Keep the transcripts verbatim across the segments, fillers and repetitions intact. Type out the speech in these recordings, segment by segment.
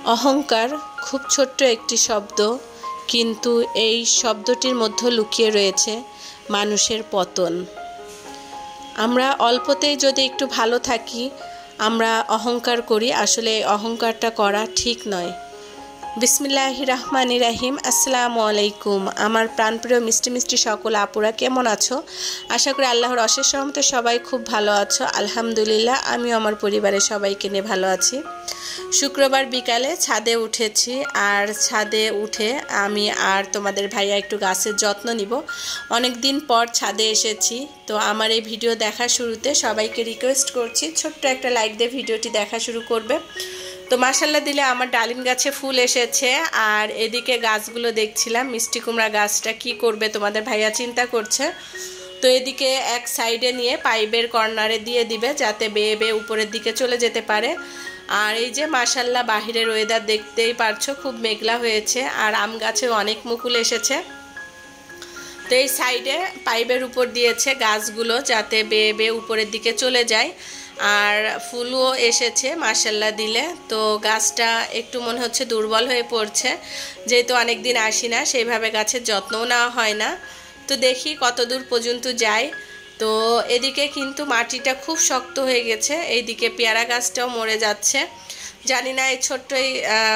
অহংকার খুব ছোট্ট একটি শব্দ, কিন্তু এই শব্দটির মধ্যে লুকিয়ে রয়েছে মানুষের পতন। আমরা অল্পতেই যদি একটু ভালো থাকি, আমরা অহংকার করি, আসলে এই অহংকারটা করা ঠিক নয়। বিসমিল্লাহির রহমানির রহিম। আসসালামু আলাইকুম। আমার প্রাণপ্রিয় মিষ্টি মিষ্টি সকল আপুরা কেমন আছো? আশা করি আল্লাহর অশেষ রহমতে সবাই খুব ভালো আছো। আলহামদুলিল্লাহ, আমিও আমার পরিবারের সবাইকে নিয়ে ভালো আছি। শুক্রবার বিকালে ছাদে উঠেছি, আর ছাদে উঠে আমি আর তোমাদের ভাইয়া একটু গাছের যত্ন নিব। অনেক দিন পর ছাদে এসেছি, তো আমার এই ভিডিও দেখা শুরুতে সবাইকে রিকোয়েস্ট করছি ছোট্ট একটা লাইক দিয়ে ভিডিওটি দেখা শুরু করবে। তো মাশাল্লাহ দিলে আমার ডালিম গাছে ফুল এসেছে, আর এদিকে গাছগুলো দেখছিলাম। মিষ্টি কুমড়া গাছটা কি করবে তোমাদের ভাইয়া চিন্তা করছে। তো এদিকে এক সাইডে নিয়ে পাইপের কর্নারে দিয়ে দিবে, যাতে বেয়ে বেয়ে উপরের দিকে চলে যেতে পারে। আর এই যে মাশাল্লাহ বাহিরের ওয়েদার দেখতেই পারছো, খুব মেঘলা হয়েছে, আর আম গাছে অনেক মুকুল এসেছে। তো এই সাইডে পাইপের উপর দিয়েছে গাছগুলো, যাতে বেয়ে বেয়ে উপরের দিকে চলে যায়। আর ফুলও এসেছে মাশাল্লাহ দিলে। তো গাছটা একটু মনে হচ্ছে দুর্বল হয়ে পড়ছে, যেহেতু অনেক দিন আসি না, সেইভাবে গাছের যত্নও নেওয়া হয় না। তো দেখি কত দূর পর্যন্ত যায়। তো এদিকে কিন্তু মাটিটা খুব শক্ত হয়ে গেছে, এইদিকে পেয়ারা গাছটাও মরে যাচ্ছে। জানি না এই ছোট্ট এই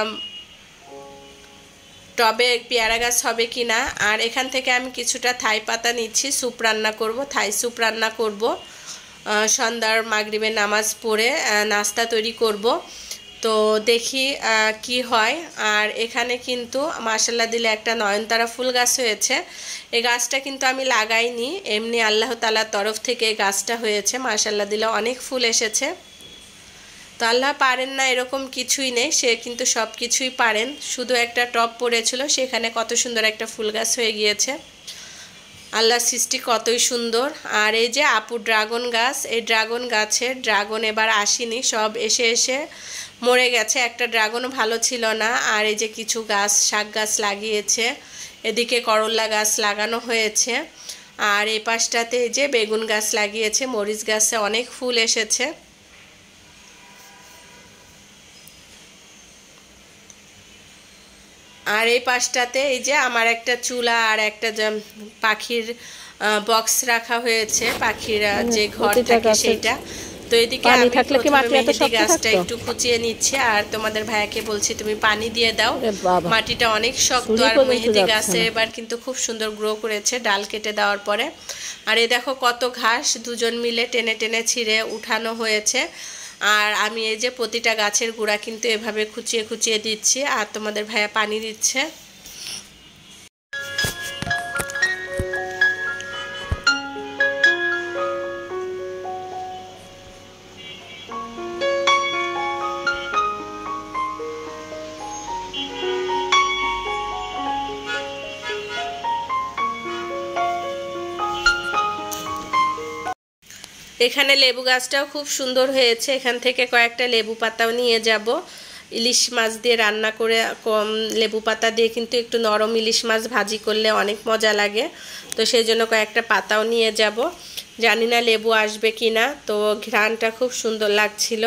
টবে পেয়ারা গাছ হবে কি না। আর এখান থেকে আমি কিছুটা থাই পাতা নিচ্ছি, স্যুপ রান্না করব, থাই স্যুপ রান্না করব। সন্ধ্যার মাগরিবের নামাজ পড়ে নাস্তা তৈরি করব। তো দেখি কি হয়। আর এখানে কিন্তু মাশাল্লাহ দিলে একটা নয়নতারা ফুল গাছ হয়েছে। এই গাছটা কিন্তু আমি লাগাইনি, এমনি আল্লাহ তাআলার তরফ থেকে এই গাছটা হয়েছে। মাশাল্লাহ দিলে অনেক ফুল এসেছে। তো আল্লাহ পারেন না এরকম কিছুই নেই, সে কিন্তু সব কিছুই পারেন। শুধু একটা টব পড়েছিল, সেখানে কত সুন্দর একটা ফুল গাছ হয়ে গিয়েছে। আল্লাহর সৃষ্টি কতই সুন্দর। আর এই যে আপু ড্রাগন গাছ, এই ড্রাগন গাছের ড্রাগন এবার আসেনি, সব এসে এসে মরে গেছে। একটা ড্রাগনও ভালো ছিল না। আর এই যে কিছু গাছ শাক গাছ লাগিয়েছে, এদিকে করল্লা গাছ লাগানো হয়েছে। আর এই পাশটাতে এই যে বেগুন গাছ লাগিয়েছে, মরিচ গাছে অনেক ফুল এসেছে। আর এই পাশটাতে এই যে আমার একটা চুলা আর একটা পাখির বক্স রাখা হয়েছে, পাখির যে ঘর থাকে সেটা। তো এদিকে আমি মেহেদি গাছটা একটু খুঁচিয়ে নিচ্ছি, আর তোমাদের ভাইয়াকে বলছি তুমি পানি দিয়ে দাও, মাটিটা অনেক শক্ত। আর মেহেদি গাছে এবার কিন্তু খুব সুন্দর গ্রো করেছে ডাল কেটে দেওয়ার পরে। আর এই দেখো কত ঘাস দুজন মিলে টেনে টেনে ছিঁড়ে উঠানো হয়েছে। আর আমি এই যে প্রতিটা গাছের গোড়া কিন্তু এভাবে খুঁচিয়ে খুঁচিয়ে দিচ্ছি, আর তোমাদের ভাইয়া পানি দিচ্ছে। এখানে লেবু গাছটাও খুব সুন্দর হয়েছে, এখান থেকে কয়েকটা লেবু পাতাও নিয়ে যাব। ইলিশ মাছ দিয়ে রান্না করে কম লেবু পাতা দিয়ে কিন্তু একটু নরম ইলিশ মাছ ভাজি করলে অনেক মজা লাগে। তো সেই জন্য কয়েকটা পাতাও নিয়ে যাব। জানি না লেবু আসবে কি না। তো ঘ্রাণটা খুব সুন্দর লাগছিল।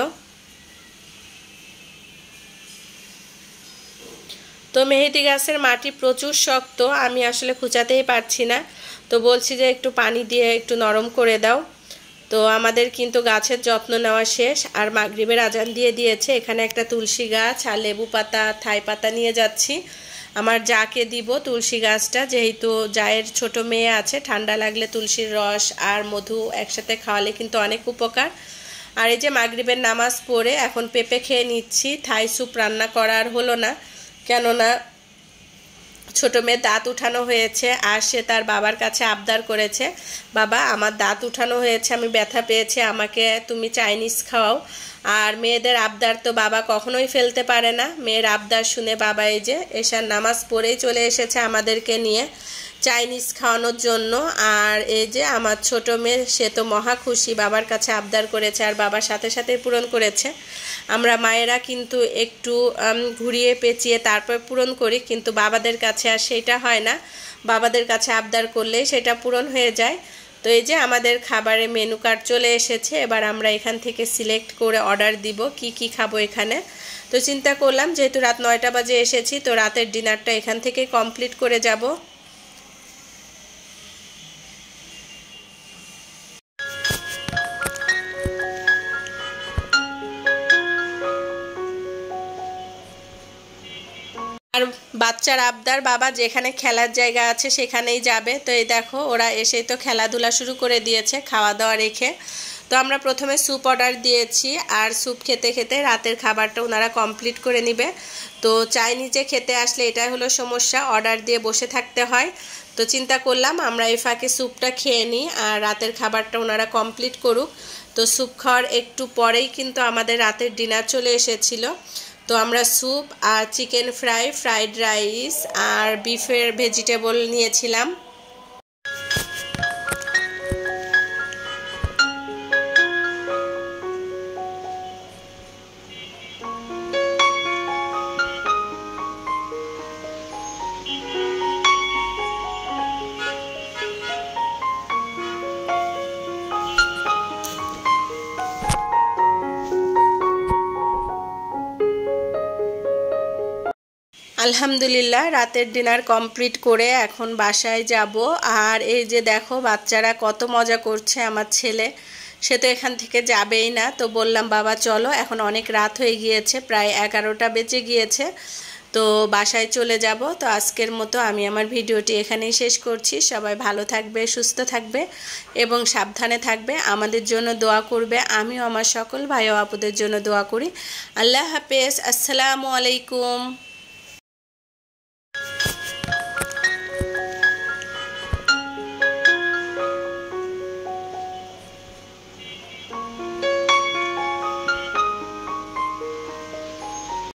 তো মেহেদি গাছের মাটি প্রচুর শক্ত, আমি আসলে খুঁচাতেই পারছি না। তো বলছি যে একটু পানি দিয়ে একটু নরম করে দাও। তো আমাদের কিন্তু গাছের যত্ন নেওয়া শেষ, আর মাগরিবের আজান দিয়ে দিয়েছে। এখানে একটা তুলসী গাছ আর লেবু পাতা থাই পাতা নিয়ে যাচ্ছি। আমার যাকে দিব তুলসী গাছটা, যেহেতু জায়ের ছোট মেয়ে আছে, ঠান্ডা লাগলে তুলসীর রস আর মধু একসাথে খাওয়ালে কিন্তু অনেক উপকার। আর এই যে মাগরিবের নামাজ পড়ে এখন পেঁপে খেয়ে নিচ্ছি। থাই স্যুপ রান্না করার হলো না, কেননা ছোট মেয়ে দাঁত উঠানো হয়েছে, আর সে তার বাবার কাছে আবদার করেছে, বাবা আমার দাঁত উঠানো হয়েছে, আমি ব্যথা পেয়েছি, আমাকে তুমি চাইনিজ খাওয়াও। আর মেয়েদের আবদার তো বাবা কখনোই ফেলতে পারে না। মেয়ের আবদার শুনে বাবা এই যে এশার নামাজ পড়েই চলে এসেছে আমাদেরকে নিয়ে চাইনিজ খাওয়ানোর জন্য। আর এই যে আমার ছোট মেয়ে, সে তো মহা খুশি, বাবার কাছে আবদার করেছে আর বাবার সাথে সাথে পূরণ করেছে। আমরা মায়েরা কিন্তু একটু ঘুরিয়ে পেঁচিয়ে তারপর পূরণ করি, কিন্তু বাবাদের কাছে আর সেটা হয় না। বাবাদের কাছে আবদার করলেই সেটা পূরণ হয়ে যায়। তো এই যে আমাদের খাবারের মেনু কার্ড চলে এসেছে। এবার আমরা এখান থেকে সিলেক্ট করে অর্ডার দিব কি কি খাবো এখানে। তো চিন্তা করলাম যেহেতু রাত নয়টা বাজে এসেছি, তো রাতের ডিনারটা এখান থেকে কমপ্লিট করে যাব। আর বাচ্চার আবদার, বাবা যেখানে খেলার জায়গা আছে সেখানেই যাবে। তো এই দেখো ওরা এসেই তো খেলাধুলা শুরু করে দিয়েছে খাওয়া দাওয়া রেখে। তো আমরা প্রথমে স্যুপ অর্ডার দিয়েছি, আর স্যুপ খেতে খেতে রাতের খাবারটা ওনারা কমপ্লিট করে নেবে। তো চাইনিজে খেতে আসলে এটাই হলো সমস্যা, অর্ডার দিয়ে বসে থাকতে হয়। তো চিন্তা করলাম আমরা এই ফাঁকে স্যুপটা খেয়ে নিই আর রাতের খাবারটা ওনারা কমপ্লিট করুক। তো স্যুপ খাওয়ার একটু পরেই কিন্তু আমাদের রাতের ডিনার চলে এসেছিল। তো আমরা স্যুপ আর চিকেন ফ্রাই, ফ্রাইড রাইস আর বিফের ভেজিটেবল নিয়েছিলাম। আলহামদুলিল্লাহ রাতের ডিনার কমপ্লিট করে এখন বাসায় যাব। আর এই যে দেখো বাচ্চারা কত মজা করছে, আমার ছেলে সে তো এখান থেকে যাবেই না। তো বললাম বাবা চলো, এখন অনেক রাত হয়ে গিয়েছে, প্রায় এগারোটা বেজে গিয়েছে, তো বাসায় চলে যাব। তো আজকের মতো আমি আমার ভিডিওটি এখানেই শেষ করছি। সবাই ভালো থাকবে, সুস্থ থাকবে এবং সাবধানে থাকবে, আমাদের জন্য দোয়া করবে। আমিও আমার সকল ভাই ও আপুদের জন্য দোয়া করি। আল্লাহ হাফেজ, আসসালামু আলাইকুম।